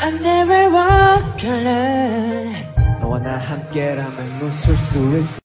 never walk alone. 너와 나 함께라면 웃을 수 있어.